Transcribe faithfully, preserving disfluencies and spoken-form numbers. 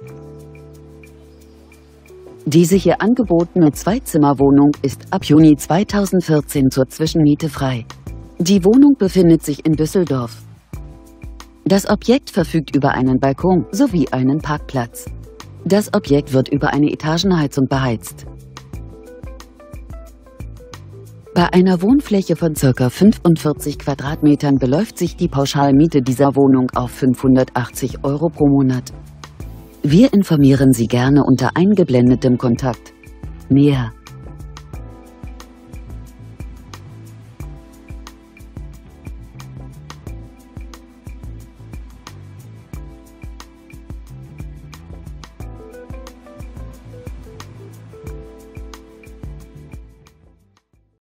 Diese hier angebotene Zweizimmerwohnung ist ab Juni zweitausendvierzehn zur Zwischenmiete frei. Die Wohnung befindet sich in Düsseldorf. Das Objekt verfügt über einen Balkon sowie einen Parkplatz. Das Objekt wird über eine Etagenheizung beheizt. Bei einer Wohnfläche von ca. fünfundvierzig Quadratmetern beläuft sich die Pauschalmiete dieser Wohnung auf fünfhundertachtzig Euro pro Monat. Wir informieren Sie gerne unter eingeblendetem Kontakt. Näher.